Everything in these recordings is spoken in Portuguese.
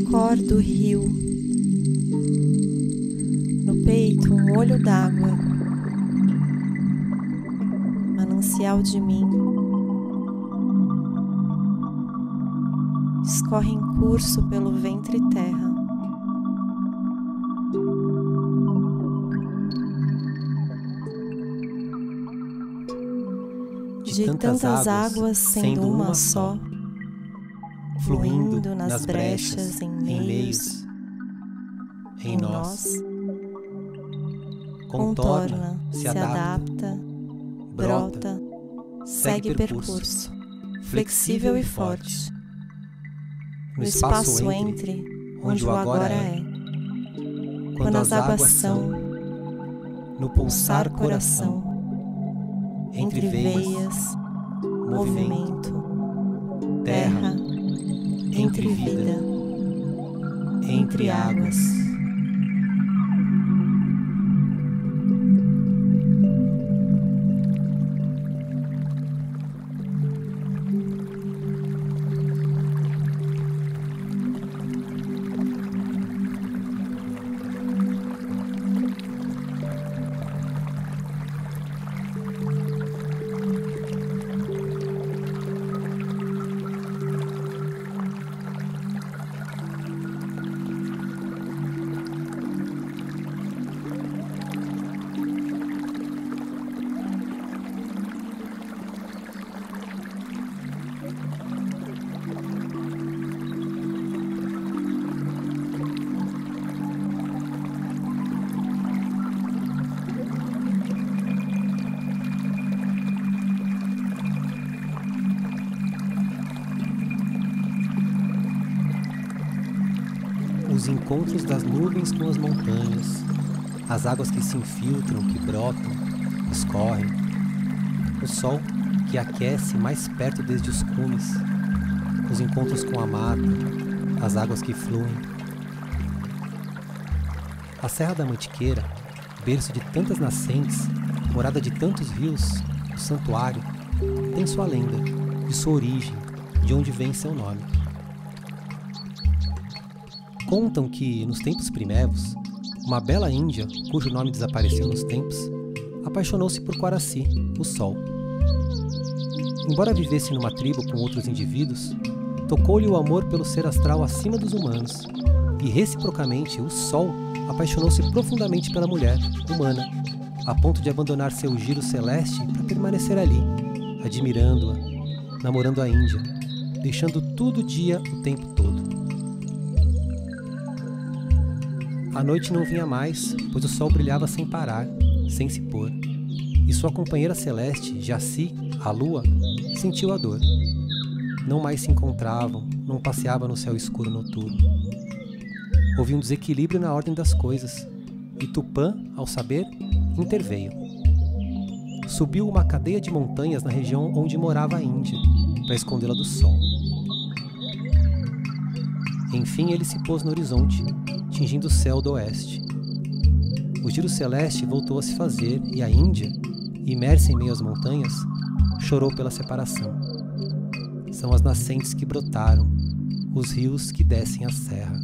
cor do rio, no peito um olho d'água, manancial de mim, escorre em curso pelo ventre e terra. De tantas águas sendo uma só, fluindo nas brechas, em meios, em nós, contorna, se adapta, brota, segue percurso, flexível e forte, no espaço entre onde o agora é, quando as águas são, no pulsar coração, entre veias, movimento, terra, entre vida, entre águas. Os encontros das nuvens com as montanhas, as águas que se infiltram, que brotam, escorrem, o sol que aquece mais perto desde os cumes, os encontros com a mata, as águas que fluem. A Serra da Mantiqueira, berço de tantas nascentes, morada de tantos rios, o santuário, tem sua lenda, de sua origem, de onde vem seu nome. Contam que, nos tempos primevos, uma bela índia, cujo nome desapareceu nos tempos, apaixonou-se por Quaraci, o Sol. Embora vivesse numa tribo com outros indivíduos, tocou-lhe o amor pelo ser astral acima dos humanos, e reciprocamente o Sol apaixonou-se profundamente pela mulher, humana, a ponto de abandonar seu giro celeste para permanecer ali, admirando-a, namorando a índia, deixando tudo dia o tempo todo. A noite não vinha mais, pois o sol brilhava sem parar, sem se pôr, e sua companheira celeste, Jaci, a lua, sentiu a dor. Não mais se encontravam, não passeava no céu escuro noturno. Houve um desequilíbrio na ordem das coisas, e Tupã, ao saber, interveio. Subiu uma cadeia de montanhas na região onde morava a Índia, para escondê-la do sol. Enfim ele se pôs no horizonte, tingindo o céu do oeste. O giro celeste voltou a se fazer e a Índia, imersa em meio às montanhas, chorou pela separação. São as nascentes que brotaram, os rios que descem a serra.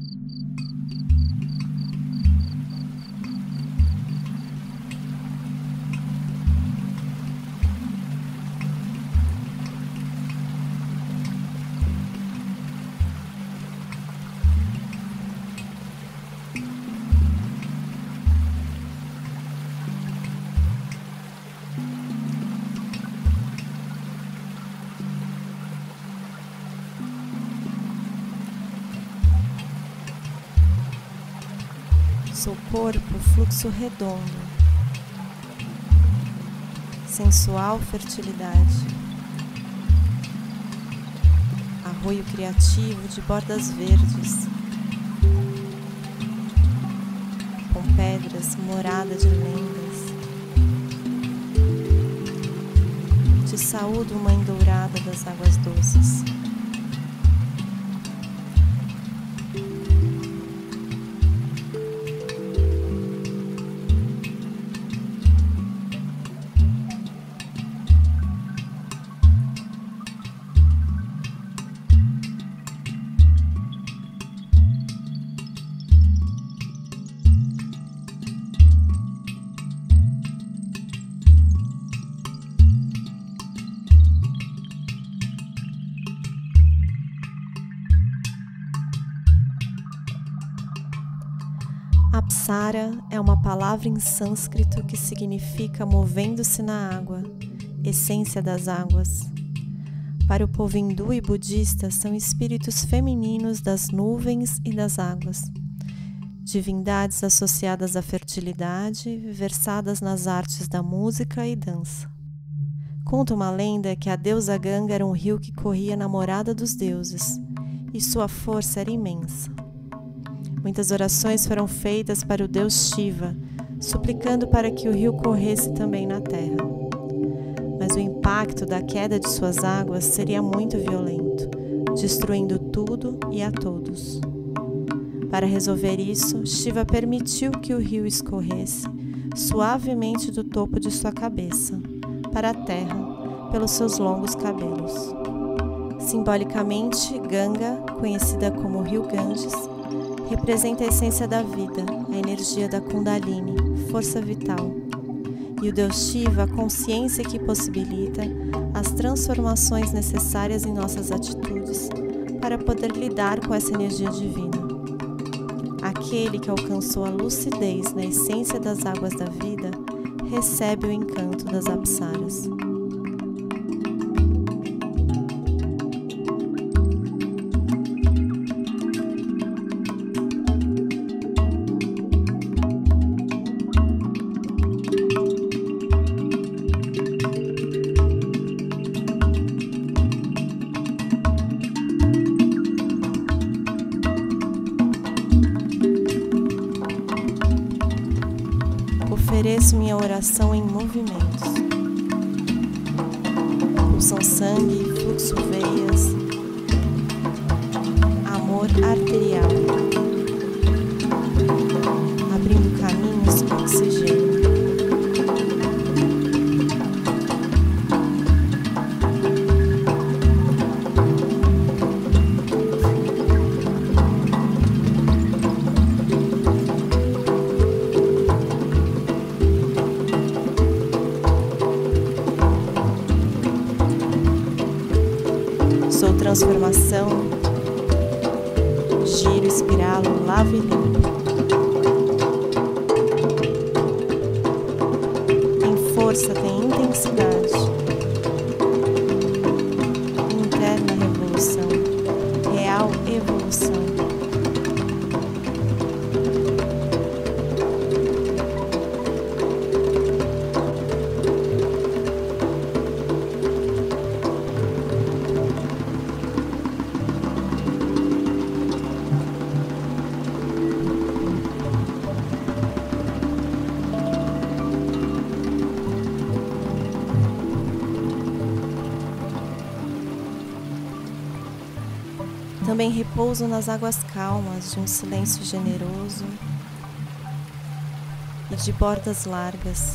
Seu corpo fluxo redondo, sensual fertilidade, arroio criativo de bordas verdes, com pedras morada de lendas. Te saúdo, mãe dourada das águas doces. Apsara é uma palavra em sânscrito que significa movendo-se na água, essência das águas. Para o povo hindu e budista, são espíritos femininos das nuvens e das águas, divindades associadas à fertilidade, versadas nas artes da música e dança. Conta uma lenda que a deusa Ganga era um rio que corria na morada dos deuses, e sua força era imensa. Muitas orações foram feitas para o deus Shiva, suplicando para que o rio corresse também na terra. Mas o impacto da queda de suas águas seria muito violento, destruindo tudo e a todos. Para resolver isso, Shiva permitiu que o rio escorresse suavemente do topo de sua cabeça, para a terra, pelos seus longos cabelos. Simbolicamente, Ganga, conhecida como Rio Ganges, representa a essência da vida, a energia da Kundalini, força vital, e o Deus Shiva, a consciência que possibilita as transformações necessárias em nossas atitudes para poder lidar com essa energia divina. Aquele que alcançou a lucidez na essência das águas da vida recebe o encanto das apsaras. Ofereço minha oração em movimentos. Pulsam sangue, fluxo veias, amor arterial, abrindo caminhos com oxigênio. Sou transformação, giro, espiralo, lavo e limpo. Tem força, tem intensidade. Interna revolução, real evolução. Também repouso nas águas calmas de um silêncio generoso e de bordas largas.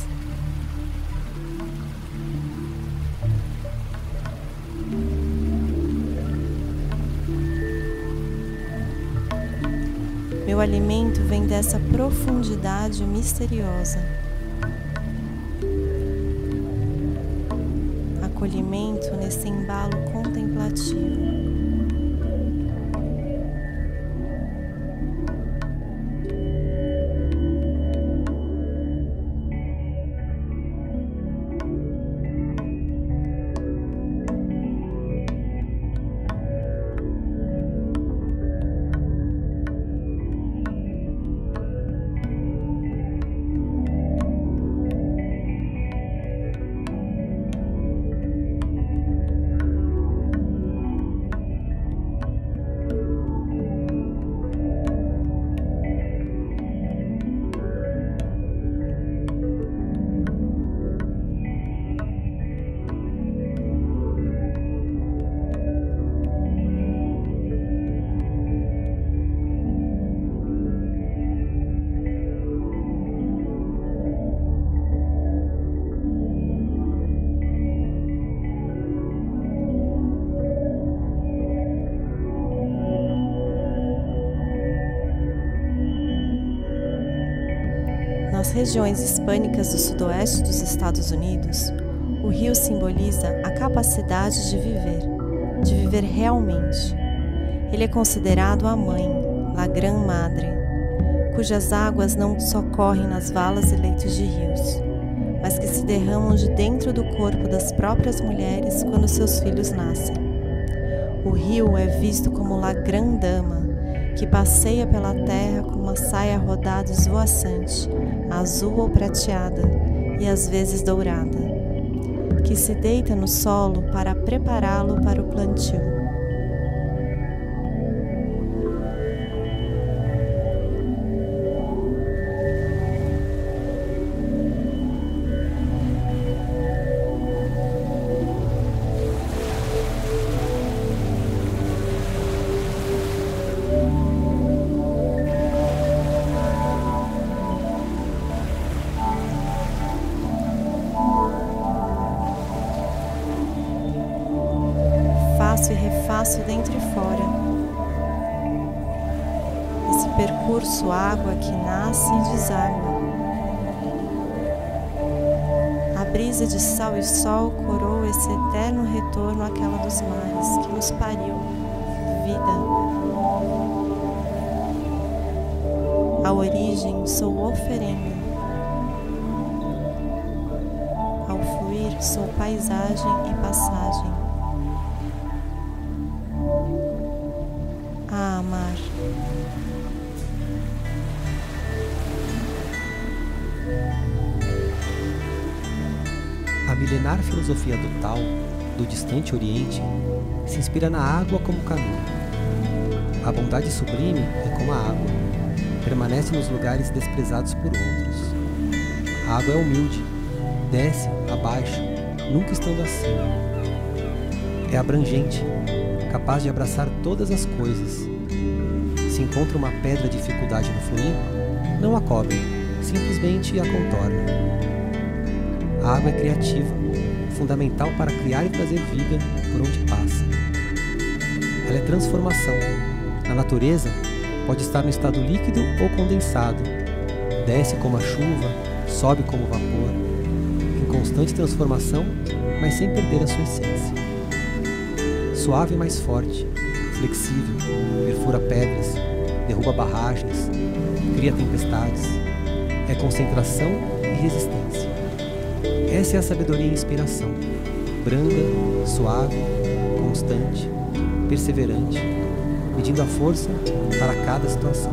Meu alimento vem dessa profundidade misteriosa. Acolhimento nesse embalo contemplativo. Nas regiões hispânicas do sudoeste dos Estados Unidos, o rio simboliza a capacidade de viver realmente. Ele é considerado a mãe, la Gran Madre, cujas águas não só correm nas valas e leitos de rios, mas que se derramam de dentro do corpo das próprias mulheres quando seus filhos nascem. O rio é visto como la grande dama, que passeia pela terra com uma saia rodada esvoaçante, azul ou prateada, e às vezes dourada, que se deita no solo para prepará-lo para o plantio. Faço e refaço dentro e fora. Esse percurso água que nasce e deságua. A brisa de sal e sol coroa esse eterno retorno àquela dos mares que nos pariu, vida. A origem sou oferenda. Ao fluir sou paisagem e passagem. A amar. A milenar filosofia do Tao, do distante Oriente, se inspira na água como caminho. A bondade sublime é como a água, permanece nos lugares desprezados por outros. A água é humilde, desce, abaixa, nunca estando acima. É abrangente, capaz de abraçar todas as coisas. Se encontra uma pedra de dificuldade no fluir, não a cobre, simplesmente a contorna. A água é criativa, fundamental para criar e trazer vida por onde passa. Ela é transformação. A natureza pode estar no estado líquido ou condensado. Desce como a chuva, sobe como o vapor, em constante transformação, mas sem perder a sua essência. Suave e mais forte, flexível, perfura pedras, derruba barragens, cria tempestades. É concentração e resistência. Essa é a sabedoria e inspiração, branda, suave, constante, perseverante, medindo a força para cada situação.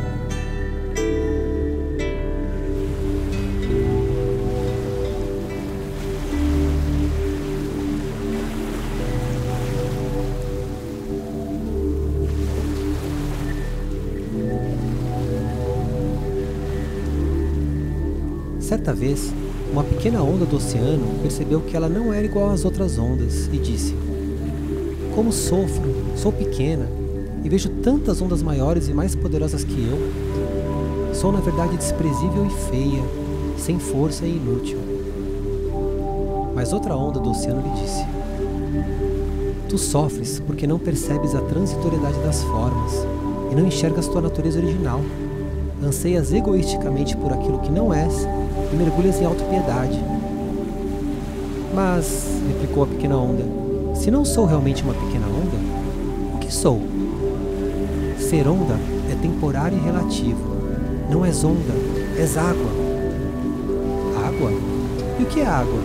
Certa vez, uma pequena onda do oceano percebeu que ela não era igual às outras ondas e disse: "Como sofro, sou pequena e vejo tantas ondas maiores e mais poderosas que eu. Sou na verdade desprezível e feia, sem força e inútil." Mas outra onda do oceano lhe disse: "Tu sofres porque não percebes a transitoriedade das formas e não enxergas tua natureza original. Anseias egoisticamente por aquilo que não és e mergulhas em autopiedade." "Mas," replicou a pequena onda, "se não sou realmente uma pequena onda, o que sou?" "Ser onda é temporário e relativo. Não és onda, és água." "Água? E o que é água?"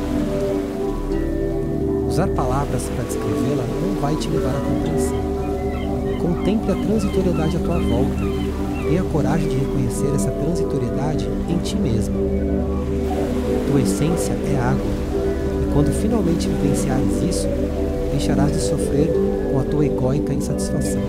Usar palavras para descrevê-la não vai te levar à compreensão. Contemple a transitoriedade à tua volta. Tenha a coragem de reconhecer essa transitoriedade em ti mesmo. Tua essência é água, e quando finalmente vivenciares isso, deixarás de sofrer com a tua egóica insatisfação.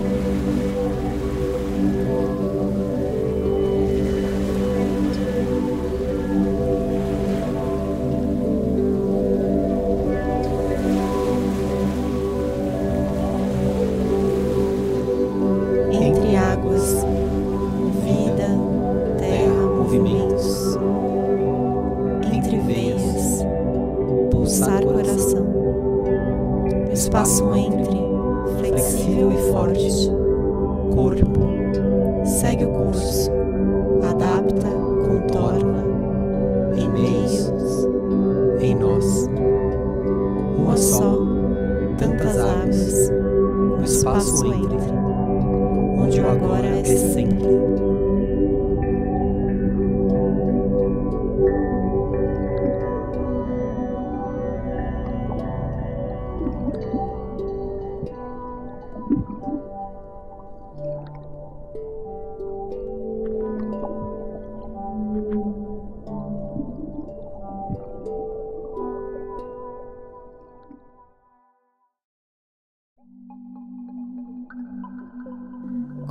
Entre águas, vida, terra, movimentos. Entre veias, pulsar coração. Espaço entre, flexível e forte. Corpo, segue o curso. Adapta, contorna. Em meios, em nós. Uma só, tantas águas. No espaço entre, onde o agora é sempre.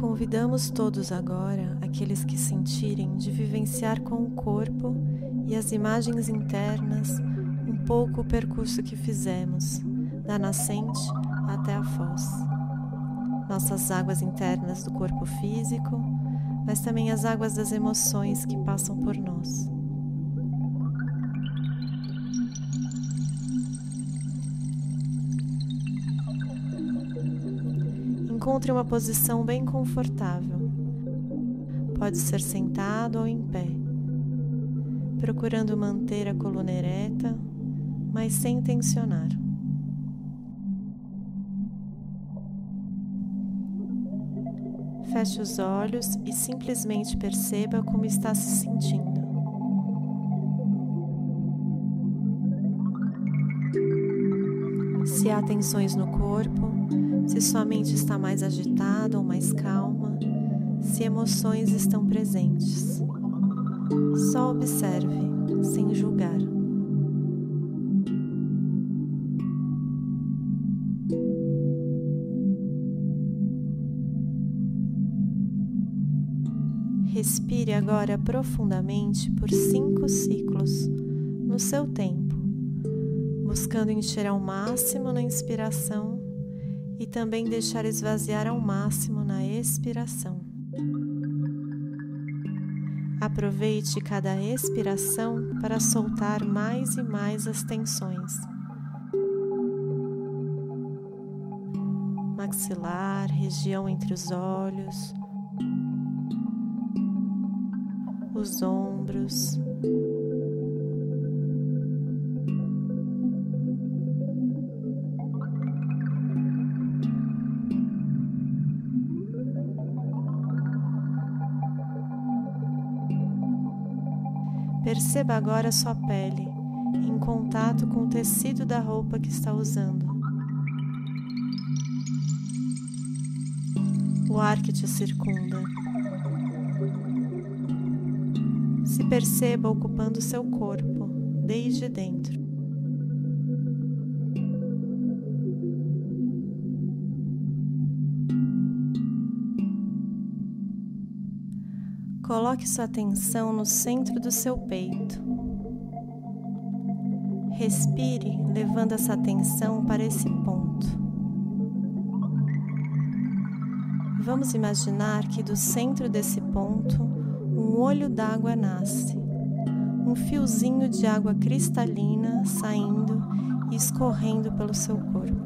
Convidamos todos agora, aqueles que sentirem, de vivenciar com o corpo e as imagens internas um pouco o percurso que fizemos, da nascente até a foz. Nossas águas internas do corpo físico, mas também as águas das emoções que passam por nós. Encontre uma posição bem confortável. Pode ser sentado ou em pé, procurando manter a coluna ereta, mas sem tensionar. Feche os olhos e simplesmente perceba como está se sentindo. Se há tensões no corpo, se sua mente está mais agitada ou mais calma, se emoções estão presentes. Só observe, sem julgar. Respire agora profundamente por 5 ciclos, no seu tempo, buscando encher ao máximo na inspiração e também deixar esvaziar ao máximo na expiração. Aproveite cada expiração para soltar mais e mais as tensões. Maxilar, região entre os olhos, os ombros, perceba agora sua pele em contato com o tecido da roupa que está usando. O ar que te circunda. Se perceba ocupando seu corpo, desde dentro. Coloque sua atenção no centro do seu peito. Respire, levando essa atenção para esse ponto. Vamos imaginar que do centro desse ponto, um olho d'água nasce, um fiozinho de água cristalina saindo e escorrendo pelo seu corpo.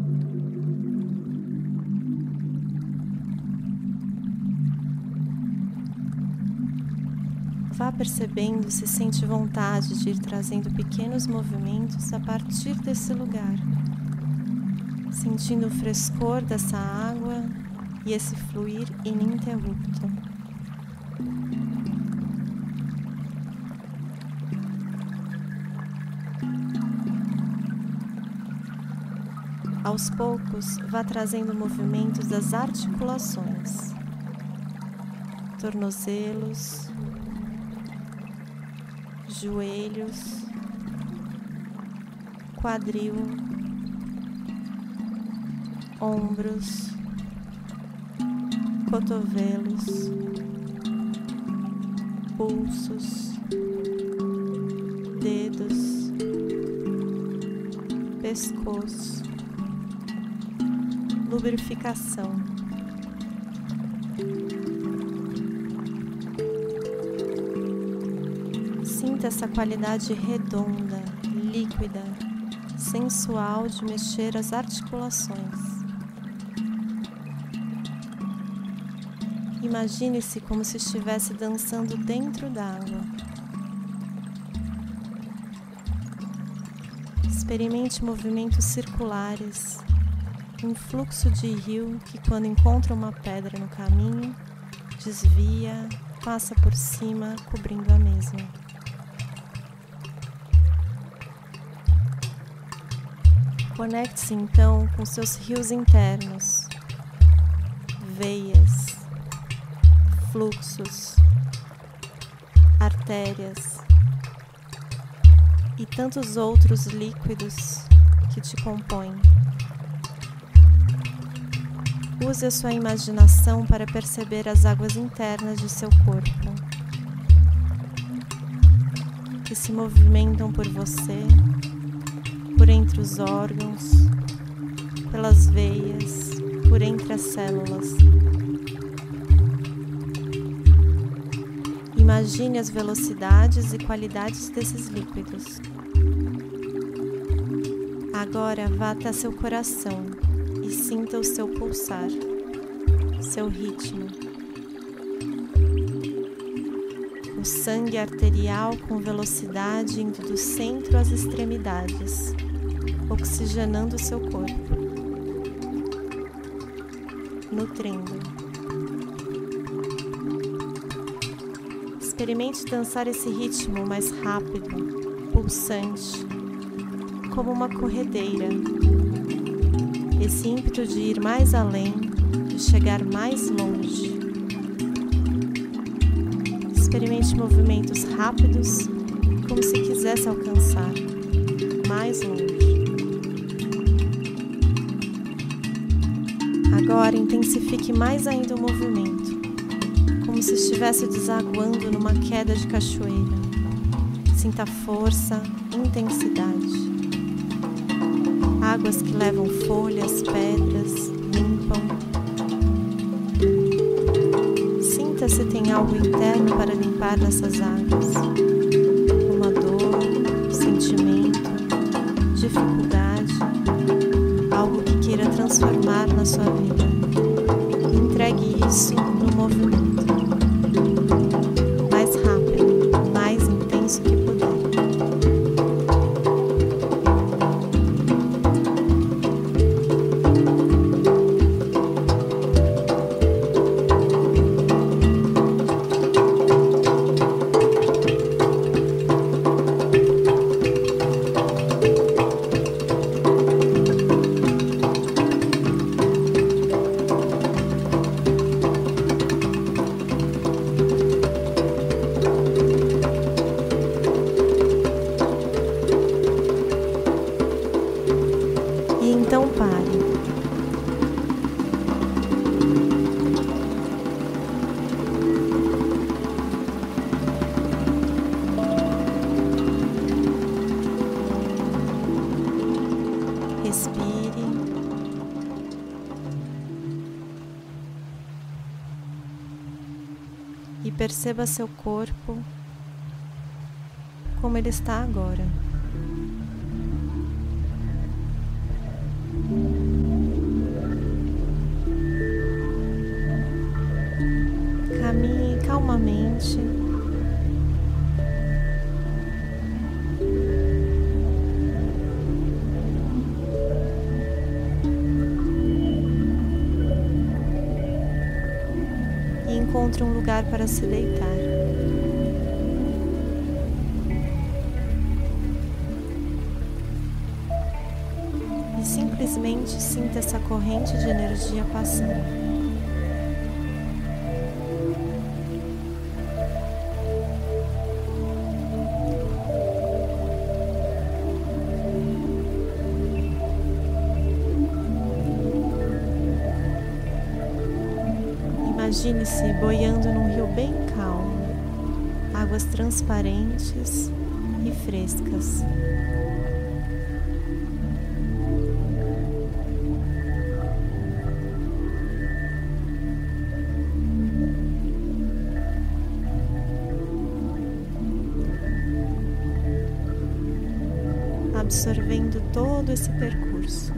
Vá percebendo se sente vontade de ir trazendo pequenos movimentos a partir desse lugar, sentindo o frescor dessa água e esse fluir ininterrupto. Aos poucos, vá trazendo movimentos das articulações, tornozelos, joelhos, quadril, ombros, cotovelos, pulsos, dedos, pescoço, lubrificação. Sinta essa qualidade redonda, líquida, sensual de mexer as articulações. Imagine-se como se estivesse dançando dentro d'água. Experimente movimentos circulares, um fluxo de rio que, quando encontra uma pedra no caminho, desvia, passa por cima, cobrindo a mesma. Conecte-se então com seus rios internos, veias, fluxos, artérias e tantos outros líquidos que te compõem. Use a sua imaginação para perceber as águas internas de seu corpo, que se movimentam por você, por entre os órgãos, pelas veias, por entre as células. Imagine as velocidades e qualidades desses líquidos. Agora vá até seu coração e sinta o seu pulsar, seu ritmo. O sangue arterial com velocidade indo do centro às extremidades, oxigenando o seu corpo, nutrindo. Experimente dançar esse ritmo mais rápido, pulsante, como uma corredeira. Esse ímpeto de ir mais além, de chegar mais longe. Experimente movimentos rápidos, como se quisesse alcançar mais longe. Agora intensifique mais ainda o movimento, como se estivesse desaguando numa queda de cachoeira. Sinta força, intensidade. Águas que levam folhas, pedras, limpam. Sinta se tem algo interno para limpar nessas águas. Uma dor, sentimento, dificuldade, algo que queira transformar na sua vida. Entregue isso no movimento. Mais rápido, mais intenso que puder. Então pare. Respire. E perceba seu corpo como ele está agora. Caminhe calmamente. E encontre um lugar para se deitar. E simplesmente sinta essa corrente de energia passando. Imagine-se boiando num rio bem calmo, águas transparentes e frescas. Absorvendo todo esse percurso.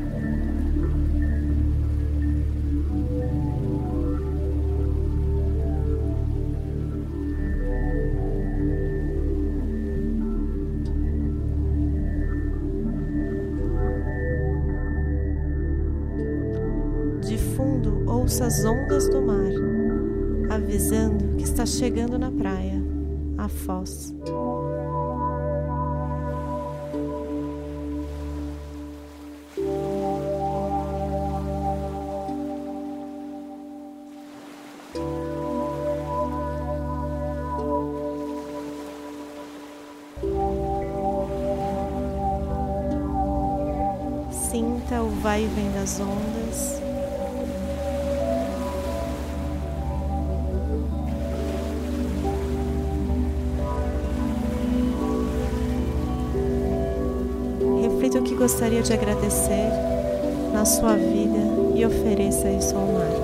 De fundo, ouça as ondas do mar, avisando que está chegando na praia, a Foz. Sinta o vai e vem das ondas. gostaria de agradecer na sua vida e ofereça isso ao mar.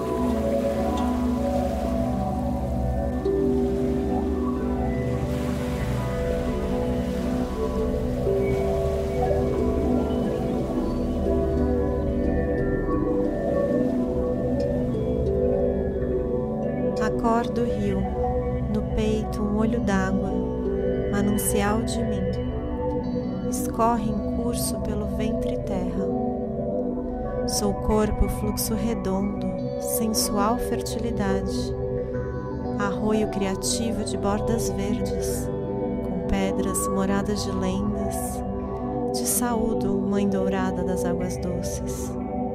Acordo o rio, no peito um olho d'água, manancial de mim. Escorre em curso pelo ventre e terra. Sou corpo fluxo redondo, sensual fertilidade, arroio criativo de bordas verdes, com pedras moradas de lendas. Te saúdo, mãe dourada das águas doces.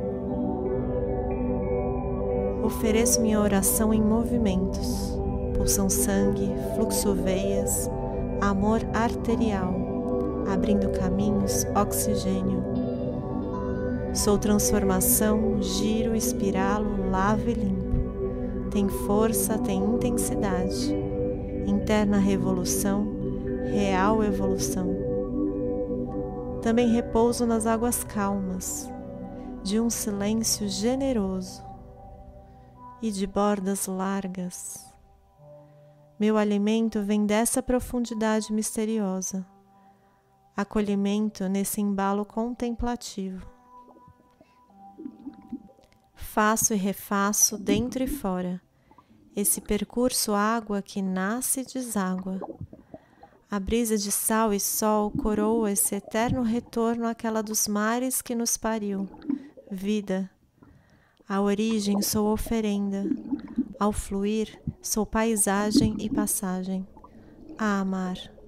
Ofereço minha oração em movimentos, pulsam sangue, fluxo veias, amor arterial, abrindo caminhos, oxigênio. Sou transformação, giro, espiralo, lavo e limpo. Tem força, tem intensidade, interna revolução, real evolução. Também repouso nas águas calmas, de um silêncio generoso e de bordas largas. Meu alimento vem dessa profundidade misteriosa, acolhimento nesse embalo contemplativo. Faço e refaço dentro e fora, esse percurso água que nasce e deságua. A brisa de sal e sol coroa esse eterno retorno àquela dos mares que nos pariu, vida. A origem sou oferenda, ao fluir sou paisagem e passagem, a amar.